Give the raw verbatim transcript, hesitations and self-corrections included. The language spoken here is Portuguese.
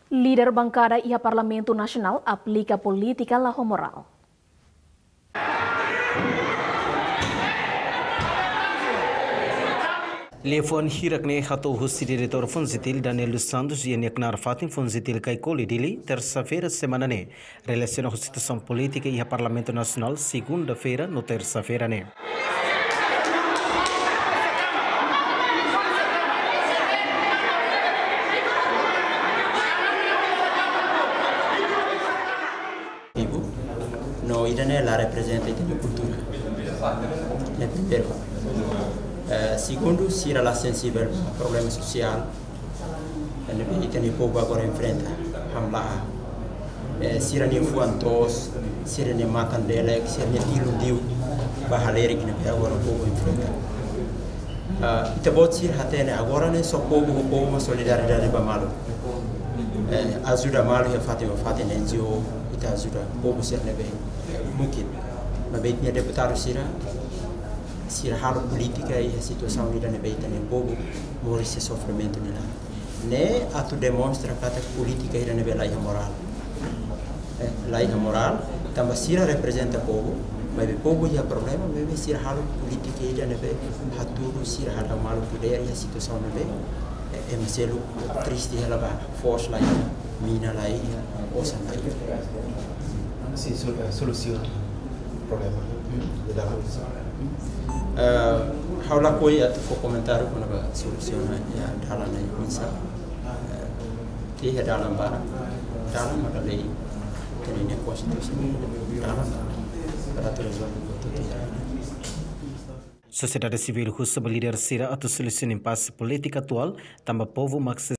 Líder bancada e a Parlamento Nacional aplica política laho moral. Lefon hirakne hato husi diretor Fonzitil Daniel dos Santos e Neknar Fatim Fonzitil Kaikoli Dili, terça-feira semana né, relaciona a situação política e a Parlamento Nacional, segunda-feira, no terça-feira né. No Irene la representa a cultura. É primeiro. Uh, segundo, se ela é sensível ao problema social, e tem pouco agora enfrenta, hamla. Se ela nem fuantos, se ela nem matam dele, se ela nem iludiu, bahaleri que não agora pouco enfrenta. E também se ela agora nem só pouco, pouco uma solidariedade para malo. Ajuda malo é fato, fato nem dio, e ajuda pouco se ela bem, mungkin. Mas bem tinha deputado sira. Se a halo política e a situação lida na beita nem povo morre esse sofrimento nela. Ne atu demonstra que a política ida na bela moral. Eh, lá moral também se representa povo, mas o povo já problema, mas se a halo política ida na bela haturu se a halo malo poder e a situação na bela é meselo triste ela vai força lá mina lá e osa lá. Se soluciona problema da Uh, Haula koi atau for komentar pun apa solusi ya dalam ni misal dia dalam barang dalam ada lei ini konstitusi dalam peraturan itu tidak. Sociedade civil russa líder será a solução impasse política atual, também povo max